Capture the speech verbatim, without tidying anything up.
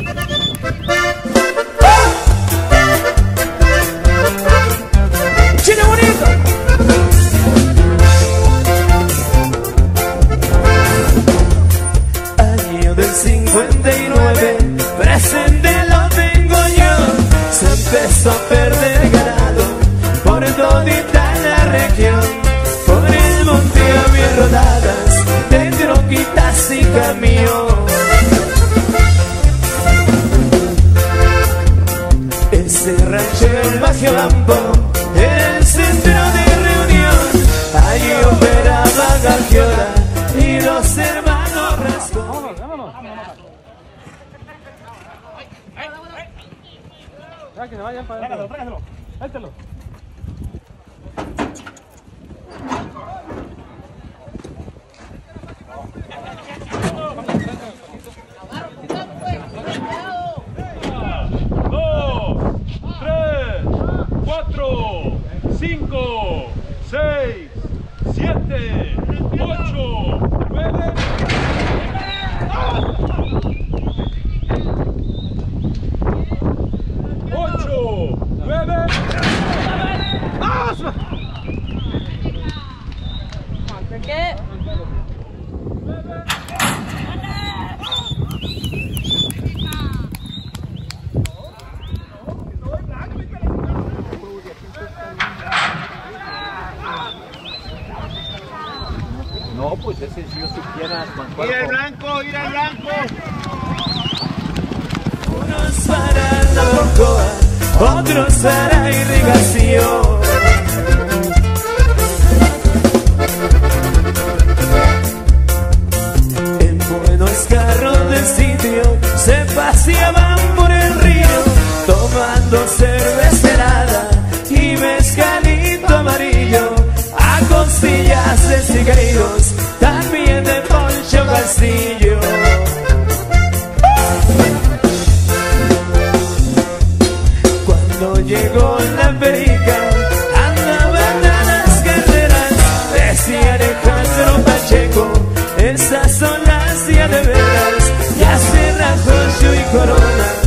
cincuenta y nueve, presente lo tengo yo. Se empezó a perder ganado por todita la región. Por el monte había rodadas de troquitas y camión. Ese rancho el Bajo Campo era el centro de reunión. Allí operaba Garciola y los hermanos Rascón. Ya que se vayan para adentro. Trágaselo, trágaselo. Uno, dos, tres, cuatro, cinco, seis, siete, ocho, nueve. Ocho, nueve. ¡Vamos! ¿Qué? No, pues ese si yo supiera con cuerpo. Ir al blanco, ir al blanco. Unos para la Borgoa, otros para irrigación. En buenos carros del sitio se paseaban por el río, tomando cerveza helada y mezcalito amarillo, a costillas de cigarrillos, también de Poncho Castillo. Cuando llegó la perica, andaban a las carreras, decía Alejandro Pacheco, esas son las días de veras, ya se rajó y Corona.